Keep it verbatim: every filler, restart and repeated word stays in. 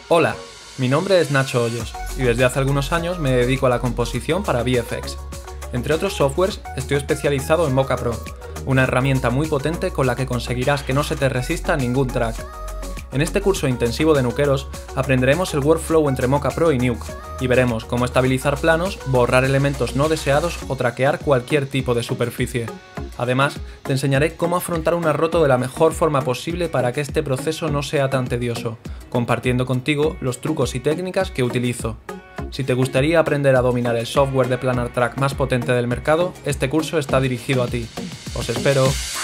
Hola, mi nombre es Nacho Hoyos y desde hace algunos años me dedico a la composición para V F X. Entre otros softwares, estoy especializado en Mocha Pro, una herramienta muy potente con la que conseguirás que no se te resista ningún track. En este curso intensivo de Nukeros aprenderemos el workflow entre Mocha Pro y Nuke y veremos cómo estabilizar planos, borrar elementos no deseados o traquear cualquier tipo de superficie. Además, te enseñaré cómo afrontar un arroto de la mejor forma posible para que este proceso no sea tan tedioso, compartiendo contigo los trucos y técnicas que utilizo. Si te gustaría aprender a dominar el software de Planar Track más potente del mercado, este curso está dirigido a ti. ¡Os espero!